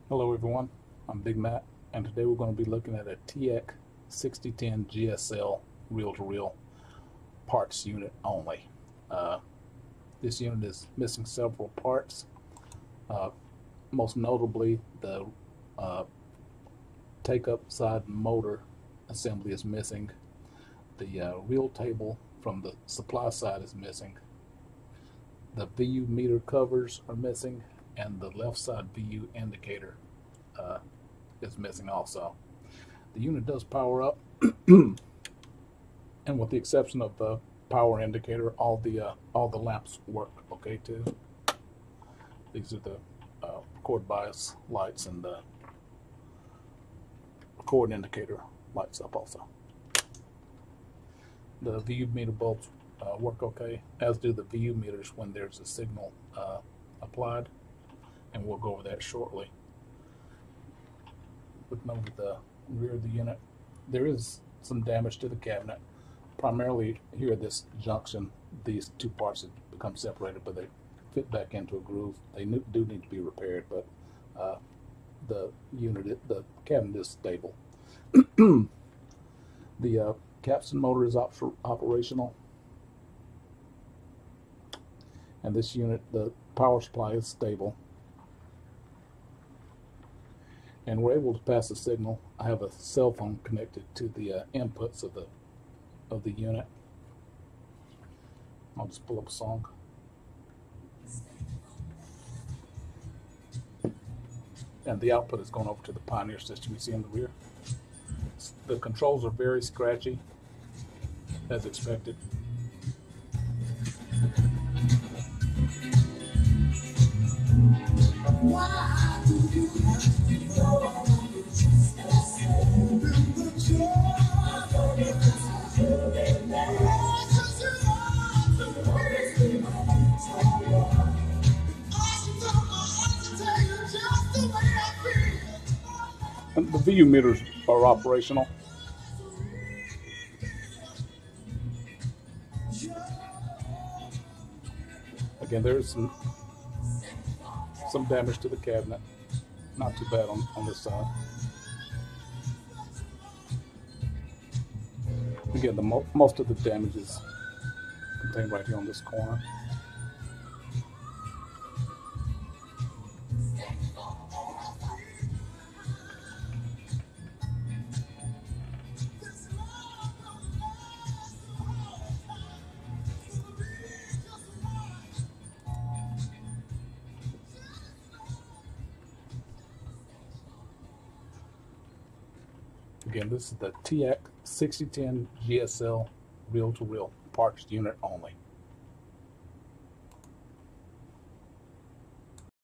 Hello everyone, I'm Big Matt, and today we're going to be looking at a TEAC 6010 GSL reel-to-reel parts unit only. This unit is missing several parts, most notably the take-up side motor assembly is missing, the reel table from the supply side is missing, the VU meter covers are missing, and the left side VU indicator is missing also. The unit does power up, and with the exception of the power indicator, all the lamps work okay too. These are the record bias lights, and the record indicator lights up also. The VU meter bulbs work okay, as do the VU meters when there's a signal applied, and we'll go over that shortly. Looking over the rear of the unit, there is some damage to the cabinet. Primarily here at this junction, these two parts have become separated, but they fit back into a groove. They do need to be repaired, but the cabinet is stable. The capstan motor is operational, and this unit, the power supply is stable, and we're able to pass the signal. I have a cell phone connected to the inputs of the unit. I'll just pull up a song. And the output is going over to the Pioneer system you see in the rear. The controls are very scratchy, as expected. And the VU meters are operational. Again, there's some damage to the cabinet. Not too bad on this side. Again, most of the damage is contained right here on this corner. Again, this is the TEAC 6010 GSL reel-to-reel parts unit only.